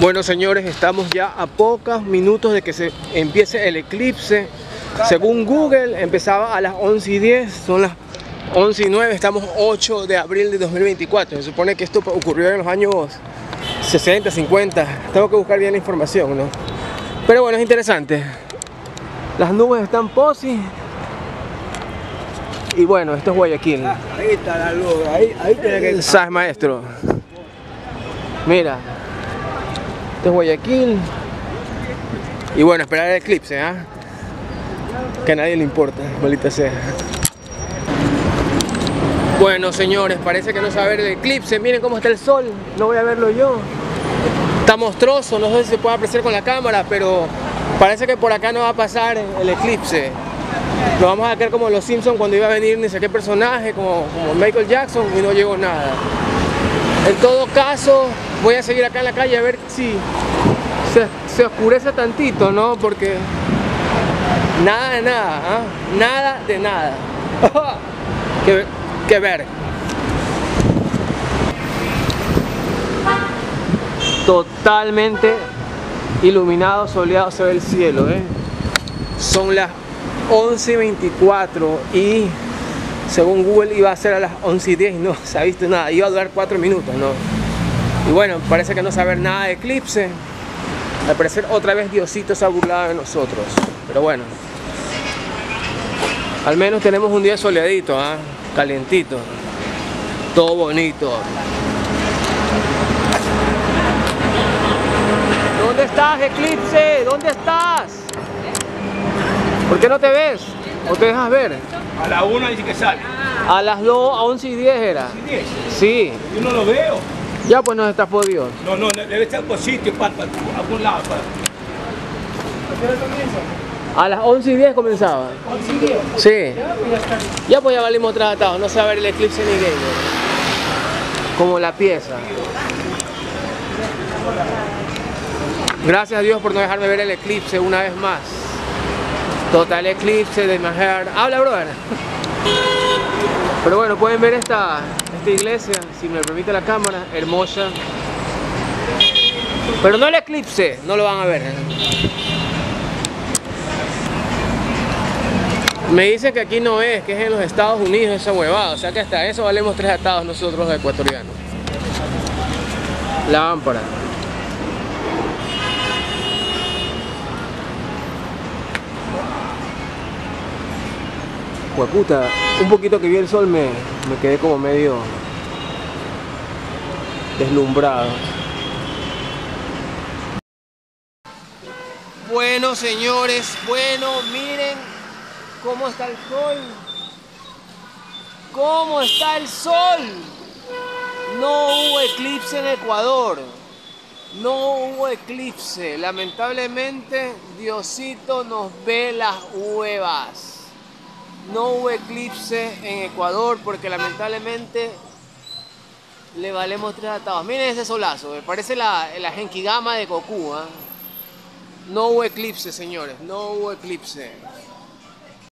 Bueno, señores, estamos ya a pocos minutos de que se empiece el eclipse. Según Google, empezaba a las 11:10, son las 11:09, estamos 8 de abril de 2024. Se supone que esto ocurrió en los años 60, 50. Tengo que buscar bien la información, ¿no? Pero bueno, es interesante. Las nubes están posi. Y bueno, esto es Guayaquil. Ahí está la luz, ahí tiene que... ¿Sabes, maestro? Mira. Esto es Guayaquil. Y bueno, esperar el eclipse, ¿ah? Que a nadie le importa, maldita sea. Bueno, señores, parece que no se va a ver el eclipse. Miren cómo está el sol. No voy a verlo yo. Está monstruoso, no sé si se puede apreciar con la cámara, pero parece que por acá no va a pasar el eclipse. Lo vamos a quedar como los Simpsons cuando iba a venir ni sé qué personaje, como Michael Jackson, y no llegó nada. En todo caso, voy a seguir acá en la calle a ver si se oscurece tantito, ¿no? Porque nada de nada, ¿eh? Nada de nada. que ver. Totalmente iluminado, soleado se ve el cielo, ¿eh? Son las 11:24 y según Google iba a ser a las 11:10 y no se ha visto nada, iba a durar 4 minutos, ¿no? Y bueno, parece que no se va a ver nada de eclipse. Al parecer otra vez Diosito se ha burlado de nosotros, pero bueno, al menos tenemos un día soleadito, ¿eh? Calientito, todo bonito. ¿Dónde estás, eclipse? ¿Dónde estás? ¿Por qué no te ves? ¿O te dejas ver? A la 1 dice que sale. A las 11:10 era. ¿10? Sí. Yo no lo veo. Ya pues nos está jodido. No, debe estar por sitio, para algún lado. ¿A qué hora comienza? A las 11:10 comenzaba. 11:10. Sí. Ya está. Ya pues ya valimos tratados, no se va a ver el eclipse ni gamer. Como la pieza. Gracias a Dios por no dejarme ver el eclipse una vez más. Total eclipse de Maher. Habla, brother. Pero bueno, pueden ver esta iglesia, si me permite la cámara, hermosa. Pero no el eclipse, no lo van a ver. Me dicen que aquí no es, que es en los Estados Unidos esa huevada. O sea que hasta eso valemos 3 atados nosotros los ecuatorianos. La lámpara. Pues puta, un poquito que vi el sol me quedé como medio deslumbrado. Bueno, señores, bueno, miren cómo está el sol. ¿Cómo está el sol? No hubo eclipse en Ecuador. No hubo eclipse. Lamentablemente, Diosito nos ve las huevas. No hubo eclipse en Ecuador porque lamentablemente le valemos 3 atados. Miren ese solazo, me parece la Genkigama de Goku, ¿eh? No hubo eclipse, señores, no hubo eclipse.